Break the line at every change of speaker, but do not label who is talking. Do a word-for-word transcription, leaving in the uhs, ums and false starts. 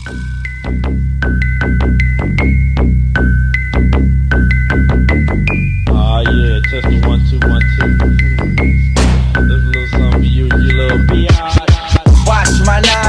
Oh yeah, testing one two one two. There's a little something for you, you little biatch.
Watch my nine.